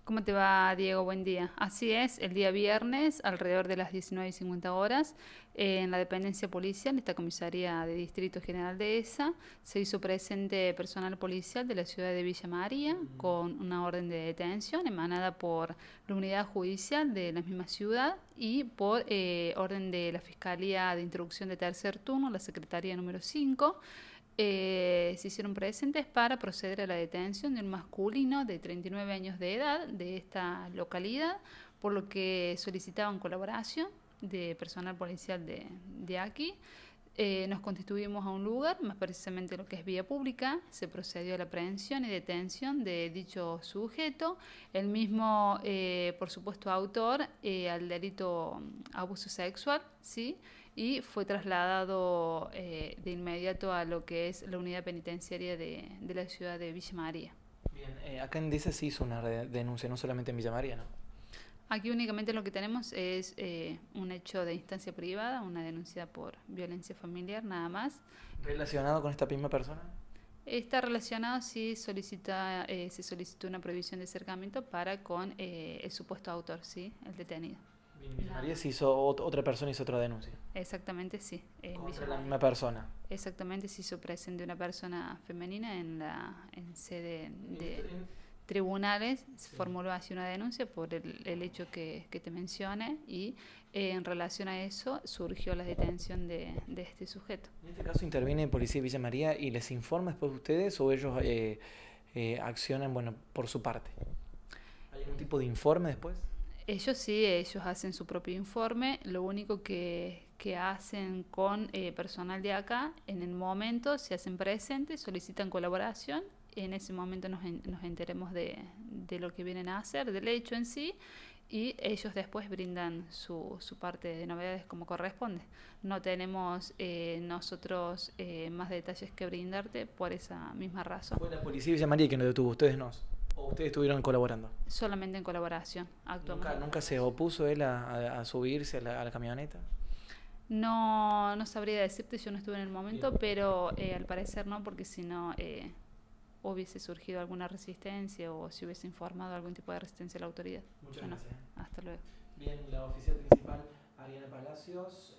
¿Cómo te va, Diego? Buen día. Así es, el día viernes, alrededor de las 19:50 horas, en la dependencia policial, esta comisaría de Distrito General de ESA, se hizo presente personal policial de la ciudad de Villa María con una orden de detención emanada por la unidad judicial de la misma ciudad y por orden de la Fiscalía de Instrucción de Tercer Turno, la Secretaría número 5. Se hicieron presentes para proceder a la detención de un masculino de 39 años de edad de esta localidad, por lo que solicitaban colaboración de personal policial de aquí. Nos constituimos a un lugar, más precisamente lo que es vía pública, se procedió a la aprehensión y detención de dicho sujeto, el mismo, por supuesto, autor al delito abuso sexual, ¿sí? Y fue trasladado de inmediato a lo que es la unidad penitenciaria de la ciudad de Villa María. Bien, acá en DICE se hizo una denuncia, no solamente en Villa María, ¿no? Aquí únicamente lo que tenemos es un hecho de instancia privada, una denuncia por violencia familiar, nada más. ¿Relacionado con esta misma persona? Está relacionado si se solicitó una prohibición de acercamiento para con el supuesto autor, ¿sí? El detenido. Bien, en Villa Nada María más. se hizo, otra persona hizo otra denuncia. Exactamente, sí. En Contra Villa la María. misma persona. Exactamente, se hizo presente una persona femenina en sede En de este- en- tribunales. Se sí. formuló así una denuncia por el hecho que te mencioné y en relación a eso surgió la detención de este sujeto. En este caso interviene Policía de Villa María y les informa después de ustedes o ellos accionan, bueno, por su parte. ¿Hay algún tipo de informe después? Ellos sí, ellos hacen su propio informe, lo único que hacen con personal de acá, en el momento se hacen presentes, solicitan colaboración, en ese momento nos enteremos de lo que vienen a hacer, del hecho en sí, y ellos después brindan su parte de novedades como corresponde. No tenemos nosotros más detalles que brindarte por esa misma razón, Fue la Policía de Villa María quien lo detuvo, ustedes no. ¿O ustedes estuvieron colaborando? solamente en colaboración actuamos. ¿Nunca se opuso él a subirse a la camioneta? No, no sabría decirte, yo no estuve en el Bien. momento, pero al parecer no, porque si no hubiese surgido alguna resistencia o si hubiese informado algún tipo de resistencia a la autoridad. Muchas Bueno, gracias. hasta luego. Bien, la oficial principal, Ariana Palacios.